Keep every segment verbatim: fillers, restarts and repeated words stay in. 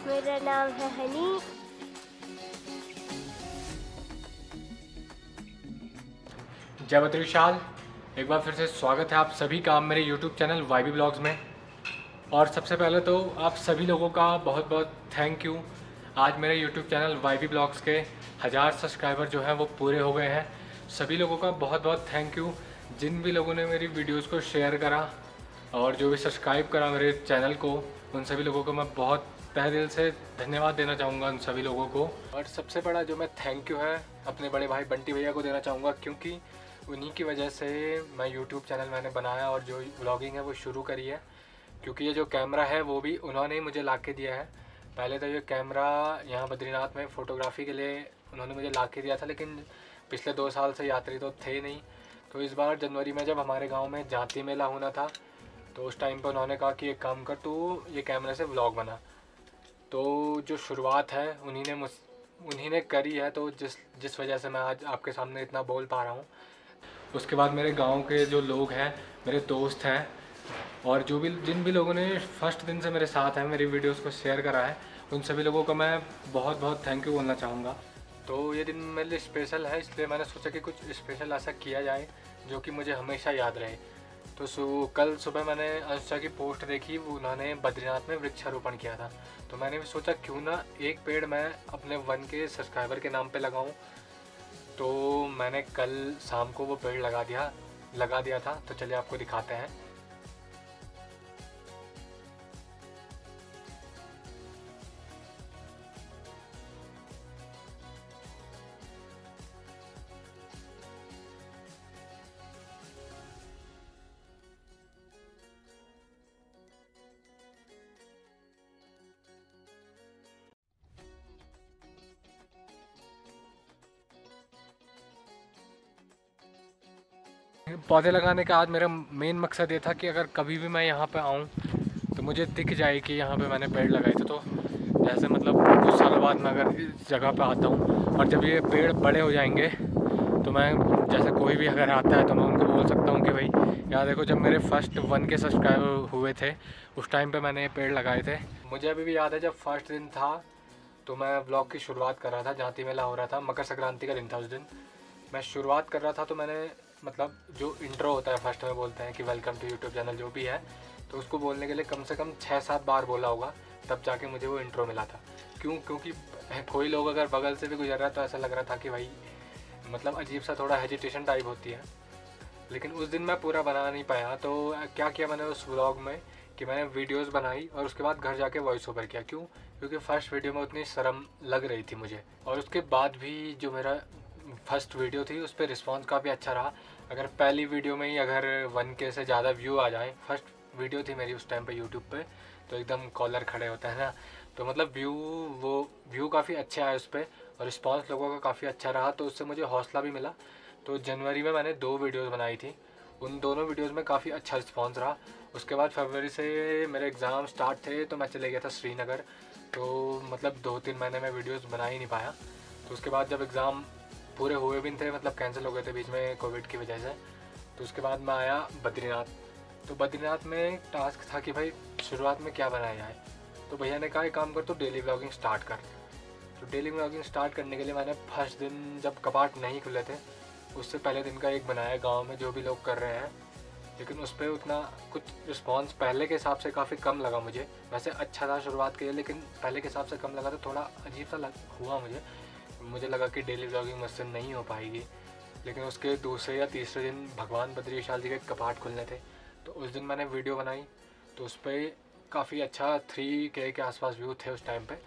मेरा नाम है हनी। जय बद्री विशाल, एक बार फिर से स्वागत है आप सभी का मेरे यूट्यूब चैनल वाईबी ब्लॉग्स में। और सबसे पहले तो आप सभी लोगों का बहुत बहुत थैंक यू। आज मेरे यूट्यूब चैनल वाईबी ब्लॉग्स के हज़ार सब्सक्राइबर जो हैं वो पूरे हो गए हैं। सभी लोगों का बहुत बहुत थैंक यू, जिन भी लोगों ने मेरी वीडियोज़ को शेयर करा और जो भी सब्सक्राइब करा मेरे चैनल को, उन सभी लोगों को मैं बहुत तहे दिल से धन्यवाद देना चाहूँगा उन सभी लोगों को। और सबसे बड़ा जो मैं थैंक यू है अपने बड़े भाई बंटी भैया को देना चाहूँगा, क्योंकि उन्हीं की वजह से मैं यूट्यूब चैनल मैंने बनाया और जो व्लॉगिंग है वो शुरू करी है। क्योंकि ये जो कैमरा है वो भी उन्होंने ही मुझे ला के दिया है। पहले तो ये कैमरा यहाँ बद्रीनाथ में फ़ोटोग्राफ़ी के लिए उन्होंने मुझे ला के दिया था, लेकिन पिछले दो साल से यात्री तो थे नहीं। तो इस बार जनवरी में जब हमारे गांव में जाती मेला होना था, तो उस टाइम पर उन्होंने कहा कि एक काम कर, तू ये कैमरे से व्लॉग बना। तो जो शुरुआत है उन्हीं ने मुझ उन्हीं ने करी है, तो जिस जिस वजह से मैं आज आपके सामने इतना बोल पा रहा हूँ। उसके बाद मेरे गांव के जो लोग हैं, मेरे दोस्त हैं, और जो भी जिन भी लोगों ने फर्स्ट दिन से मेरे साथ हैं, मेरी वीडियोस को शेयर करा है, उन सभी लोगों का मैं बहुत बहुत थैंक यू बोलना चाहूँगा। तो ये दिन मेरे लिए स्पेशल है, इसलिए मैंने सोचा कि कुछ स्पेशल ऐसा किया जाए जो कि मुझे हमेशा याद रहे। तो सु, कल सुबह मैंने अंशा की पोस्ट देखी, वो उन्होंने बद्रीनाथ में वृक्षारोपण किया था। तो मैंने भी सोचा क्यों ना एक पेड़ मैं अपने वन के सब्सक्राइबर के नाम पे लगाऊं। तो मैंने कल शाम को वो पेड़ लगा दिया लगा दिया था। तो चलिए आपको दिखाते हैं। पौधे लगाने का आज मेरा मेन मकसद ये था कि अगर कभी भी मैं यहाँ पे आऊँ तो मुझे दिख जाए कि यहाँ पे मैंने पेड़ लगाए थे। तो जैसे मतलब कुछ सालों बाद मैं अगर इस जगह पे आता हूँ और जब ये पेड़ बड़े हो जाएंगे, तो मैं जैसे कोई भी अगर आता है तो मैं उनको बोल सकता हूँ कि भाई यहाँ देखो, जब मेरे फर्स्ट वन के सब्सक्राइबर हुए थे उस टाइम पर मैंने ये पेड़ लगाए थे। मुझे अभी भी याद है, जब फर्स्ट दिन था तो मैं ब्लॉग की शुरुआत कर रहा था, जाती मेला हो रहा था, मकर संक्रांति का दिन था। उस दिन मैं शुरुआत कर रहा था, तो मैंने मतलब जो इंट्रो होता है फर्स्ट में बोलते हैं कि वेलकम टू यूट्यूब चैनल जो भी है, तो उसको बोलने के लिए कम से कम छः सात बार बोला होगा, तब जाके मुझे वो इंट्रो मिला था। क्यों? क्योंकि कोई लोग अगर बगल से भी गुजर रहा है तो ऐसा लग रहा था कि भाई मतलब अजीब सा थोड़ा हेजिटेशन टाइप होती है। लेकिन उस दिन मैं पूरा बना नहीं पाया, तो क्या किया मैंने उस व्लॉग में कि मैंने वीडियोस बनाई और उसके बाद घर जाके वॉइस ओवर किया। क्यों? क्योंकि फर्स्ट वीडियो में उतनी शर्म लग रही थी मुझे। और उसके बाद भी जो मेरा फर्स्ट वीडियो थी उस पर रिस्पॉन्स काफ़ी अच्छा रहा। अगर पहली वीडियो में ही अगर वन के से ज़्यादा व्यू आ जाए, फर्स्ट वीडियो थी मेरी उस टाइम पे यूट्यूब पे, तो एकदम कॉलर खड़े होता है ना, तो मतलब व्यू वो व्यू काफ़ी अच्छे आए उस पर और रिस्पॉन्स लोगों का काफ़ी अच्छा रहा। तो उससे मुझे हौसला भी मिला। तो जनवरी में मैंने दो वीडियोज़ बनाई थी, उन दोनों वीडियोज़ में काफ़ी अच्छा रिस्पॉन्स रहा। उसके बाद फरवरी से मेरे एग्ज़ाम स्टार्ट थे, तो मैं चले गया था श्रीनगर। तो मतलब दो तीन महीने में वीडियोज़ बना ही नहीं पाया। तो उसके बाद जब एग्ज़ाम पूरे हुए भी थे, मतलब कैंसिल हो गए थे बीच में कोविड की वजह से, तो उसके बाद मैं आया बद्रीनाथ। तो बद्रीनाथ में टास्क था कि भाई शुरुआत में क्या बनाया जाए। तो भैया ने कहा एक काम कर, तो डेली व्लॉगिंग स्टार्ट कर। तो डेली व्लॉगिंग स्टार्ट करने के लिए मैंने फर्स्ट दिन जब कपाट नहीं खुले थे उससे पहले दिन का एक बनाया गाँव में जो भी लोग कर रहे हैं। लेकिन उस पर उतना कुछ रिस्पॉन्स पहले के हिसाब से काफ़ी कम लगा मुझे। वैसे अच्छा था शुरुआत के लिए, लेकिन पहले के हिसाब से कम लगा, तो थोड़ा अजीब सा लग हुआ मुझे मुझे लगा कि डेली व्लॉगिंग मुझसे नहीं हो पाएगी। लेकिन उसके दूसरे या तीसरे दिन भगवान बद्री विशाल जी के कपाट खुलने थे, तो उस दिन मैंने वीडियो बनाई। तो उस पर काफ़ी अच्छा थ्री के के आसपास व्यू थे उस टाइम पे।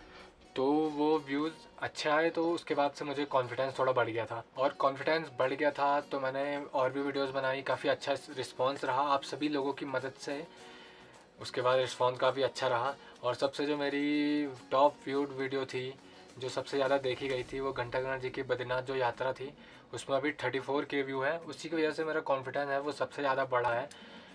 तो वो व्यूज़ अच्छे आए, तो उसके बाद से मुझे कॉन्फिडेंस थोड़ा बढ़ गया था। और कॉन्फिडेंस बढ़ गया था तो मैंने और भी वीडियोस बनाई, काफ़ी अच्छा रिस्पांस रहा आप सभी लोगों की मदद से। उसके बाद रिस्पांस काफ़ी अच्छा रहा। और सबसे जो मेरी टॉप व्यूड वीडियो थी, जो सबसे ज़्यादा देखी गई थी, वो घंटा गणना जी की बद्रीनाथ जो यात्रा थी, उसमें अभी थर्टी फोर के व्यू है। उसी की वजह से मेरा कॉन्फिडेंस है वो सबसे ज़्यादा बढ़ा है।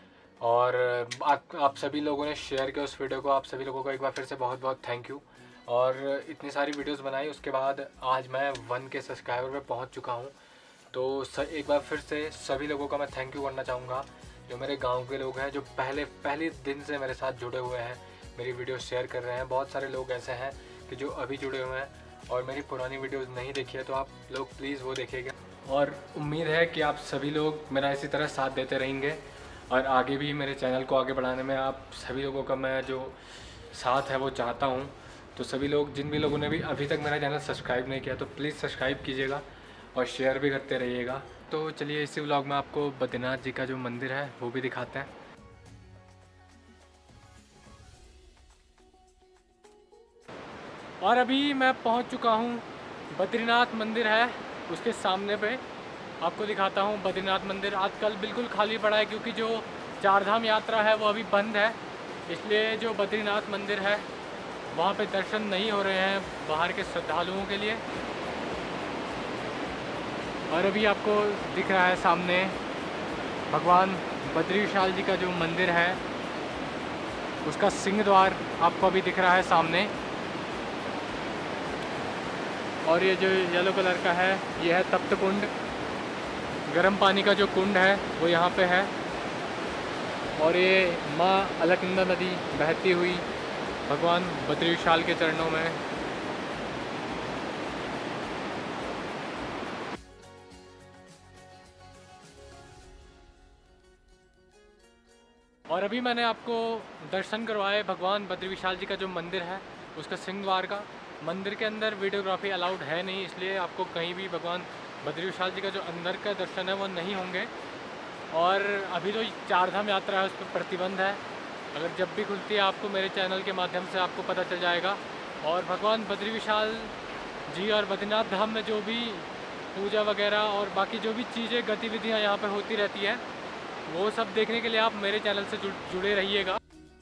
और आप आप सभी लोगों ने शेयर किया उस वीडियो को, आप सभी लोगों को एक बार फिर से बहुत बहुत थैंक यू। और इतनी सारी वीडियोस बनाई, उसके बाद आज मैं वन के सब्सक्राइबर पे पहुंच चुका हूं। तो एक बार फिर से सभी लोगों का मैं थैंक यू करना चाहूँगा, जो मेरे गांव के लोग हैं, जो पहले पहले दिन से मेरे साथ जुड़े हुए हैं, मेरी वीडियो शेयर कर रहे हैं। बहुत सारे लोग ऐसे हैं कि जो अभी जुड़े हुए हैं और मेरी पुरानी वीडियोस नहीं देखी है, तो आप लोग प्लीज़ वो देखिएगा। और उम्मीद है कि आप सभी लोग मेरा इसी तरह साथ देते रहेंगे और आगे भी मेरे चैनल को आगे बढ़ाने में आप सभी लोगों का मैं जो साथ है वो चाहता हूँ। तो सभी लोग, जिन भी लोगों ने भी अभी तक मेरा चैनल सब्सक्राइब नहीं किया, तो प्लीज़ सब्सक्राइब कीजिएगा और शेयर भी करते रहिएगा। तो चलिए इसी व्लॉग में आपको बद्रीनाथ जी का जो मंदिर है वो भी दिखाते हैं। और अभी मैं पहुंच चुका हूं, बद्रीनाथ मंदिर है उसके सामने पे। आपको दिखाता हूं बद्रीनाथ मंदिर। आजकल बिल्कुल खाली पड़ा है क्योंकि जो चारधाम यात्रा है वो अभी बंद है, इसलिए जो बद्रीनाथ मंदिर है वहाँ पे दर्शन नहीं हो रहे हैं बाहर के श्रद्धालुओं के लिए। और अभी आपको दिख रहा है सामने भगवान बद्री विशाल जी का जो मंदिर है उसका सिंह द्वार आपको अभी दिख रहा है सामने। और ये जो येलो कलर का है ये है तप्त कुंड, गर्म पानी का जो कुंड है वो यहाँ पे है। और ये माँ अलकनंदा नदी बहती हुई भगवान बद्री विशाल के चरणों में। और अभी मैंने आपको दर्शन करवाए भगवान बद्री विशाल जी का जो मंदिर है उसका सिंह द्वार का। मंदिर के अंदर वीडियोग्राफी अलाउड है नहीं, इसलिए आपको कहीं भी भगवान बद्री विशाल जी का जो अंदर का दर्शन है वो नहीं होंगे। और अभी जो चारधाम यात्रा है उस पर प्रतिबंध है। अगर जब भी खुलती है आपको मेरे चैनल के माध्यम से आपको पता चल जाएगा। और भगवान बद्री विशाल जी और बद्रीनाथ धाम में जो भी पूजा वगैरह और बाकी जो भी चीज़ें गतिविधियाँ यहाँ पर होती रहती है वो सब देखने के लिए आप मेरे चैनल से जुड़े रहिएगा।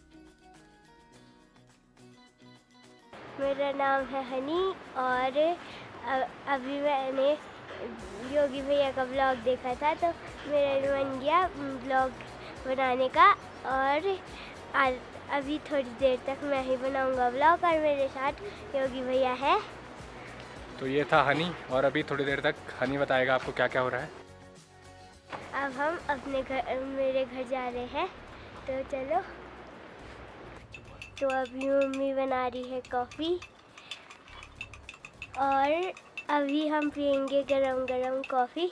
मेरा नाम है हनी और अभी मैंने योगी भैया का ब्लॉग देखा था, तो मेरा मन गया ब्लॉग बनाने का। और अभी थोड़ी देर तक मैं ही बनाऊंगा ब्लॉग और मेरे साथ योगी भैया है। तो ये था हनी और अभी थोड़ी देर तक हनी बताएगा आपको क्या क्या हो रहा है। अब हम अपने घर, मेरे घर जा रहे हैं, तो चलो। तो अभी मम्मी बना रही है कॉफ़ी और अभी हम पियेंगे गरम गरम कॉफ़ी।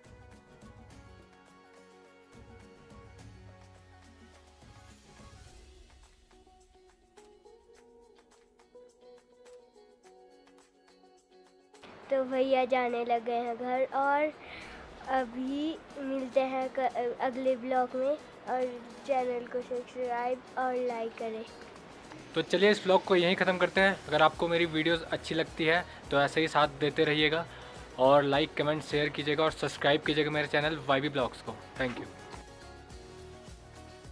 तो भैया जाने लगे हैं घर और अभी मिलते हैं अगले ब्लॉग में। और चैनल को सब्सक्राइब और लाइक करें। तो चलिए इस ब्लॉग को यहीं ख़त्म करते हैं। अगर आपको मेरी वीडियोस अच्छी लगती है तो ऐसे ही साथ देते रहिएगा और लाइक कमेंट शेयर कीजिएगा और सब्सक्राइब कीजिएगा मेरे चैनल वाई बी ब्लॉग्स को। Thank you.